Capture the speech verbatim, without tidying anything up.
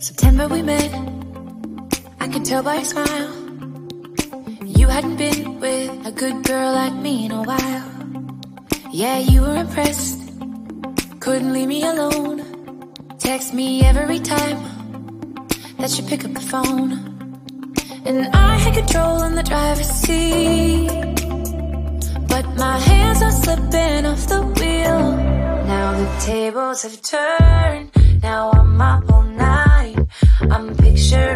September we met, I could tell by your smile. You hadn't been with a good girl like me in a while. Yeah, you were impressed, couldn't leave me alone. Text me every time that you pick up the phone. And I had control in the driver's seat, but my hands are slipping off the wheel. Now the tables have turned, now I'm up all night. I'm picturing